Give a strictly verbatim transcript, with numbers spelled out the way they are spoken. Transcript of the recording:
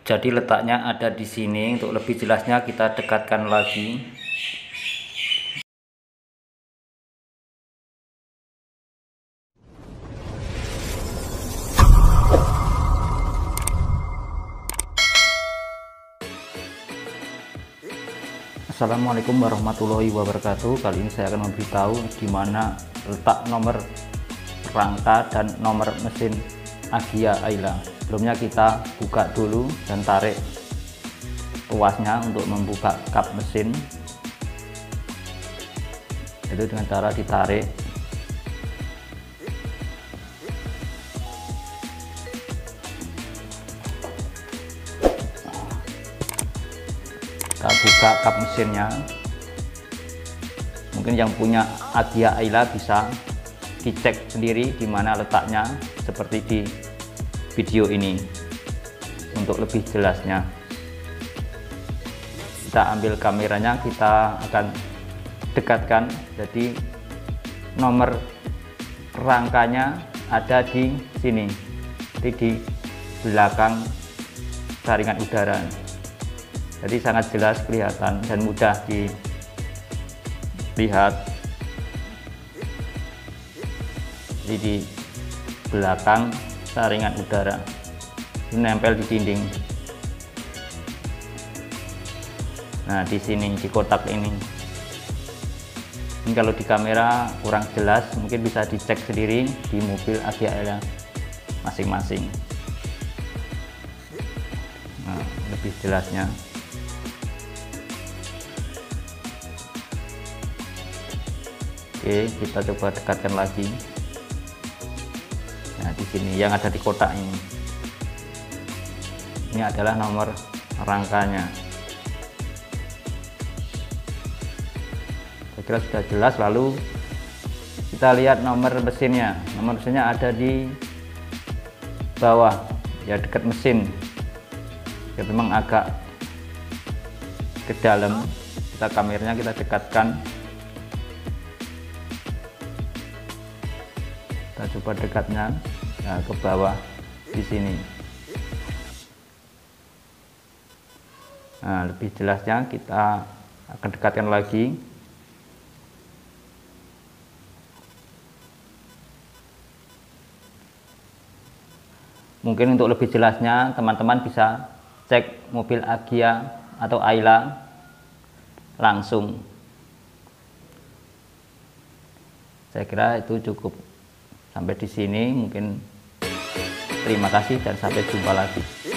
Jadi letaknya ada di sini. Untuk lebih jelasnya kita dekatkan lagi. Assalamualaikum warahmatullahi wabarakatuh. Kali ini saya akan memberitahu di mana letak nomor rangka dan nomor mesin Agia Ayla. Sebelumnya kita buka dulu dan tarik tuasnya untuk membuka kap mesin. Itu dengan cara ditarik. Kita buka kap mesinnya. Mungkin yang punya Agia Ayla bisa dicek sendiri di mana letaknya seperti di video ini untuk lebih jelasnya. Kita ambil kameranya, kita akan dekatkan. Jadi nomor rangkanya ada di sini, jadi di belakang saringan udara. Jadi sangat jelas kelihatan dan mudah dilihat. Jadi di belakang saringan udara menempel di dinding. Nah, di sini di kotak ini. Ini kalau di kamera kurang jelas, mungkin bisa dicek sendiri di mobil Agia Ayla masing-masing. Nah, lebih jelasnya. Oke, kita coba dekatkan lagi. Nah, di sini yang ada di kotak ini, ini adalah nomor rangkanya. Saya kira sudah jelas. Lalu kita lihat nomor mesinnya. Nomor mesinnya ada di bawah, ya dekat mesin. Ya memang agak ke dalam. Kita kameranya kita dekatkan. Kita coba dekatnya, nah, ke bawah di sini. Nah, lebih jelasnya kita akan dekatkan lagi. Mungkin untuk lebih jelasnya teman-teman bisa cek mobil Agia atau Ayla langsung. Saya kira itu cukup. Sampai di sini mungkin terima kasih dan sampai jumpa lagi.